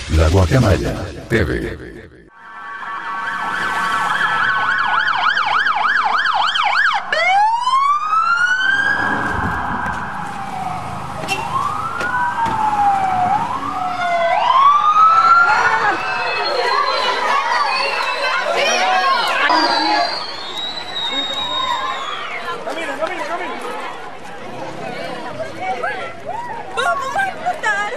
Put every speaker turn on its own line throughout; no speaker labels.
La Guacamaya TV.
¡Vamos a explotar!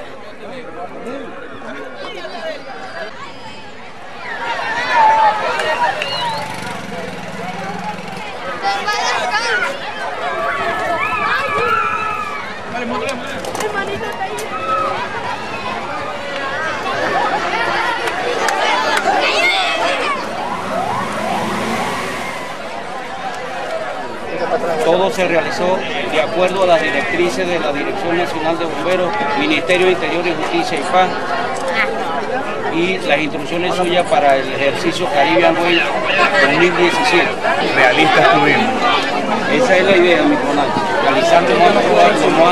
Hermanito, está ahí.
Todo se realizó de acuerdo a las directrices de la Dirección Nacional de Bomberos, Ministerio de Interior y Justicia y Paz, y las instrucciones suyas para el ejercicio Caribbean Way 2017.
Realistas tuvimos.
Esa es la idea, mi canal, realizar lo más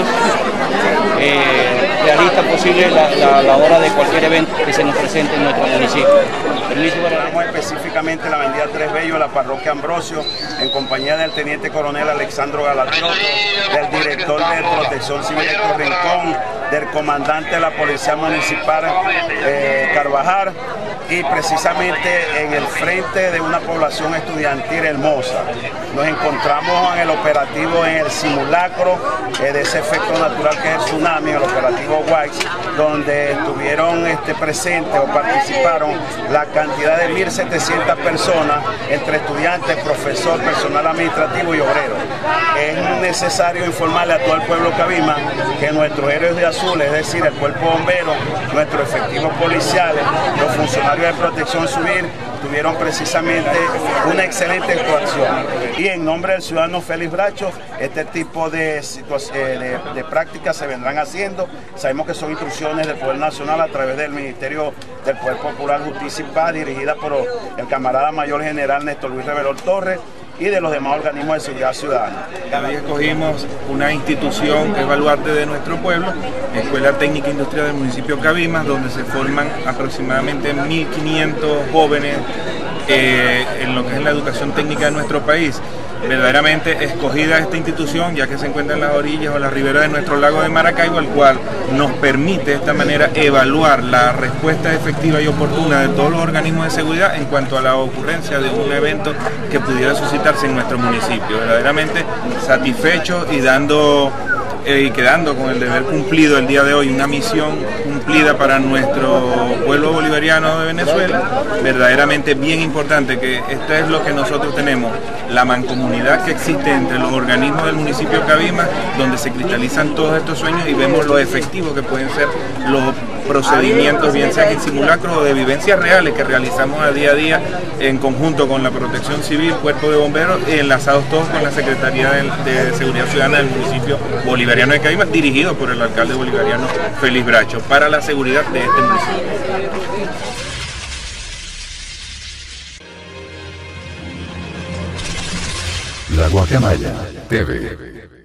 realista posible la hora de cualquier evento que se nos presente en nuestro municipio.
Estamos específicamente en la avenida Tres Bellos, la parroquia Ambrosio, en compañía del teniente coronel Alexandro Galatioto, del director de Protección Civil Héctor Rincón, del comandante de la Policía Municipal Carvajal, y precisamente en el frente de una población estudiantil hermosa. Nos encontramos en el operativo, en el simulacro de ese efecto natural que es el tsunami, el operativo White, donde estuvieron presentes o participaron la cantidad de 1.700 personas, entre estudiantes, profesor, personal administrativo y obreros. Es necesario informarle a todo el pueblo Cabima que nuestros héroes de azul, es decir, el cuerpo bombero, nuestros efectivos policiales, los funcionarios de protección civil, tuvieron precisamente una excelente actuación. Y en nombre del ciudadano Félix Bracho, este tipo de prácticas se vendrán haciendo. Sabemos que son instrucciones del Poder Nacional a través del Ministerio del Poder Popular, Justicia y Paz, dirigida por el camarada mayor general Néstor Luis Revelor Torres, y de los demás organismos de seguridad ciudadana.
Hoy escogimos una institución que es baluarte de nuestro pueblo, Escuela Técnica Industrial del municipio Cabimas, donde se forman aproximadamente 1.500 jóvenes en lo que es la educación técnica de nuestro país. Verdaderamente escogida esta institución, ya que se encuentra en las orillas o las riberas de nuestro lago de Maracaibo, el cual nos permite de esta manera evaluar la respuesta efectiva y oportuna de todos los organismos de seguridad en cuanto a la ocurrencia de un evento que pudiera suscitarse en nuestro municipio. Verdaderamente satisfechos y quedando con el deber cumplido el día de hoy, una misión cumplida para nuestro pueblo bolivariano de Venezuela. Verdaderamente bien importante, que esto es lo que nosotros tenemos, la mancomunidad que existe entre los organismos del municipio Cabimas, donde se cristalizan todos estos sueños y vemos lo efectivos que pueden ser los procedimientos, bien sean en simulacros o de vivencias reales que realizamos a día en conjunto con la Protección Civil, Cuerpo de Bomberos, enlazados todos con la Secretaría de Seguridad Ciudadana del municipio bolivariano de Cabimas, dirigido por el alcalde bolivariano Félix Bracho, para la seguridad de este municipio.
La Guacamaya TV.